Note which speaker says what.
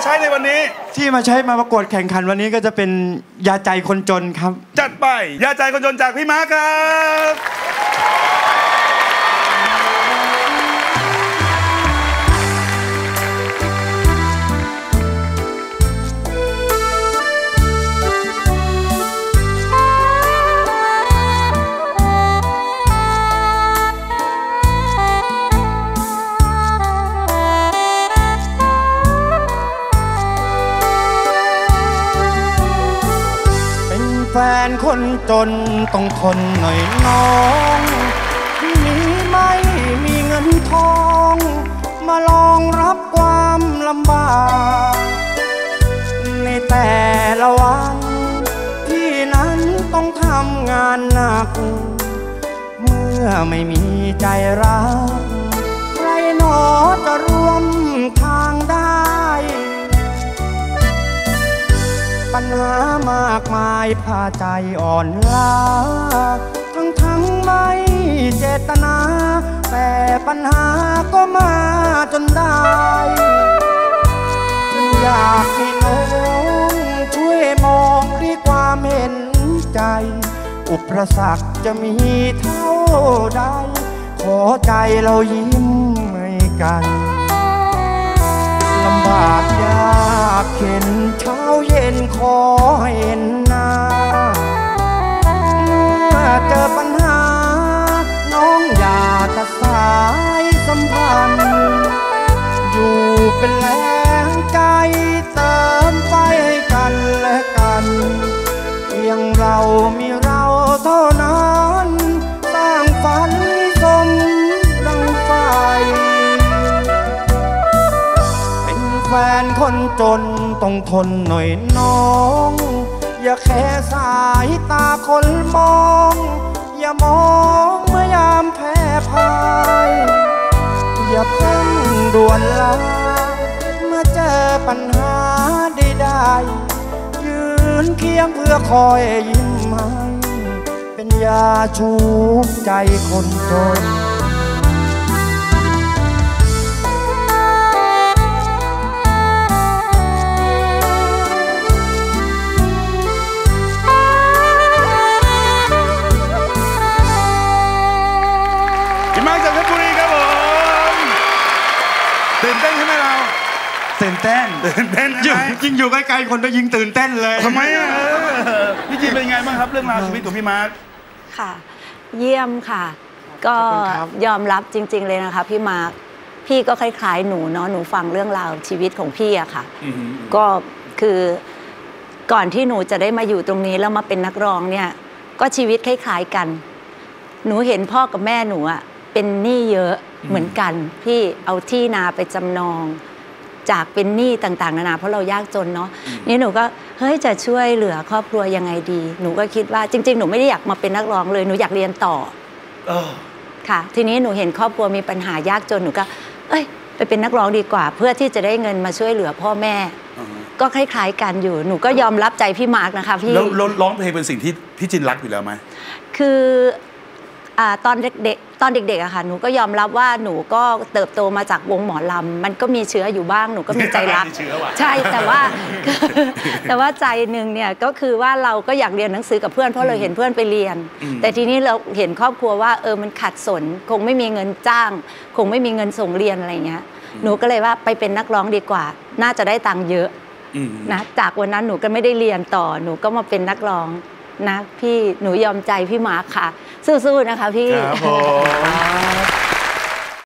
Speaker 1: ช้ในวันนี้
Speaker 2: ที่มาใช้มาประกวดแข่งขันวันนี้ก็จะเป็นยาใจคนจนครับ
Speaker 1: จัดไปยาใจคนจนจากพี่มาร์คครับ
Speaker 2: แฟนคนจนต้องทนหน่อยน้องที่นี้ไม่มีเงินทองมาลองรับความลำบากในแต่ละวันที่นั้นต้องทำงานหนักเมื่อไม่มีใจรักใครหนอจะร่วมทางได้ปัญหามากมายพาใจอ่อนล้าทั้งไม่เจตนาแต่ปัญหาก็มาจนได้จึงอยากให้น้องช่วยมองด้วยความเห็นใจอุปสรรคจะมีเท่าใดขอใจเรายิ้มให้กันลำบากยากเข็นเช้าเย็นขอเห็นหน้าเมื่อเจอปัญหาน้องอย่าตัดสายสัมพันธ์อยู่เป็นแรงใจเติมไฟให้กันและกันเพียงเรามีเราเท่านั้นสร้างฝันสมดังไฟแฟนคนจนต้องทนหน่อยน้องอย่าแค่สายตาคนมองอย่ามองเมื่อยามแพ้พ่ายอย่าเพิ่งด่วนลาเมื่อเจอปัญหาได้ยืนเคียงเพื่อคอยยิ้มให้เป็นยาชูใจคนจน
Speaker 1: ตื่นเต้นใช่ไหมเรา
Speaker 2: ตื่นเต้นยิ่งอยู่ใกล้ๆคนก็ยิ่งตื่นเต้นเลย
Speaker 1: ทำไมพี่จีนเป็นยังไงบ้างครับเรื่องราวชีวิตของพี่มาร์ค
Speaker 3: ค่ะเยี่ยมค่ะก็ยอมรับจริงๆเลยนะคะพี่มาร์คพี่ก็คล้ายๆหนูเนาะหนูฟังเรื่องราวชีวิตของพี่อะค่ะก็คือก่อนที่หนูจะได้มาอยู่ตรงนี้แล้วมาเป็นนักร้องเนี่ยก็ชีวิตคล้ายๆกันหนูเห็นพ่อกับแม่หนูอะเป็นหนี้เยอะเหมือนกันพี่เอาที่นาไปจำนองจากเป็นหนี้ต่างๆนานาเพราะเรายากจนเนาะนี่หนูก็เฮ้ยจะช่วยเหลือครอบครัวยังไงดีหนูก็คิดว่าจริงๆหนูไม่ได้อยากมาเป็นนักร้องเลยหนูอยากเรียนต่อค่ะทีนี้หนูเห็นครอบครัวมีปัญหายากจนหนูก็ไปเป็นนักร้องดีกว่าเพื่อที่จะได้เงินมาช่วยเหลือพ่อแม่ก็คล้ายๆกันอยู่หนูก็ยอมรับใจพี่มาร์คนะคะพี่
Speaker 1: แล้วร้องเพลงเป็นสิ่งที่พี่จินรักอยู่แล้วไหม
Speaker 3: คือตอนเด็กๆอะค่ะหนูก็ยอมรับว่าหนูก็เติบโตมาจากวงหมอลำมันก็มีเชื้ออยู่บ้างหนูก็มีใจรักใช่แต่ว่าใจหนึ่งเนี่ยก็คือว่าเราก็อยากเรียนหนังสือกับเพื่อนเพราะเราเห็นเพื่อนไปเรียนแต่ทีนี้เราเห็นครอบครัวว่ามันขัดสนคงไม่มีเงินจ้างคงไม่มีเงินส่งเรียนอะไรเงี้ยหนูก็เลยว่าไปเป็นนักร้องดีกว่าน่าจะได้ตังค์เยอะนะจากวันนั้นหนูก็ไม่ได้เรียนต่อหนูก็มาเป็นนักร้องนะพี่หนูยอมใจพี่มาร์คค่ะสู้ๆนะคะพี่ครับผม